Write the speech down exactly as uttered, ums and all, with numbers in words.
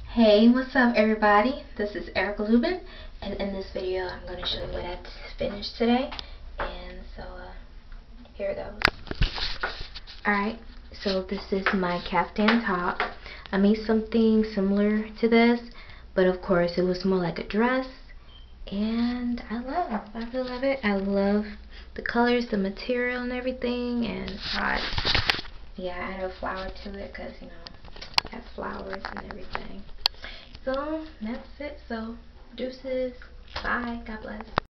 Hey, what's up everybody? This is Erica Lubin, and in this video I'm going to show you what I finished today. And so uh, here it goes. Alright, so this is my caftan top. I made something similar to this, but of course it was more like a dress. And I love, I really love it. I love the colors, the material and everything. And I, yeah, I added a flower to it because, you know, it has flowers and everything. So that's it. So deuces. Bye. God bless.